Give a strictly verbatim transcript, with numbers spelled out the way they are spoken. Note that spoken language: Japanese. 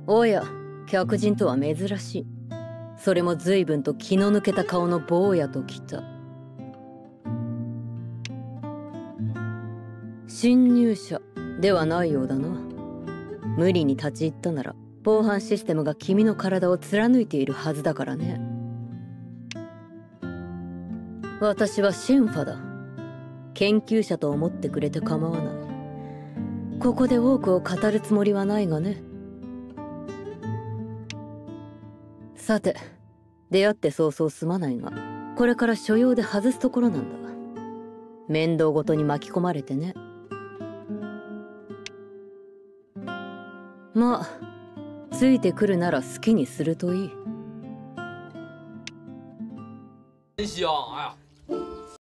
おや、客人とは珍しい。それも随分と気の抜けた顔の坊やときた。侵入者ではないようだな。無理に立ち入ったなら防犯システムが君の体を貫いているはずだからね。私はシンファだ。研究者と思ってくれて構わない。ここで多くを語るつもりはないがね。さて、出会って早々すまないが、これから所用で外すところなんだ。面倒ごとに巻き込まれてね。まあ、ついてくるなら好きにするといい。 真香，哎呀。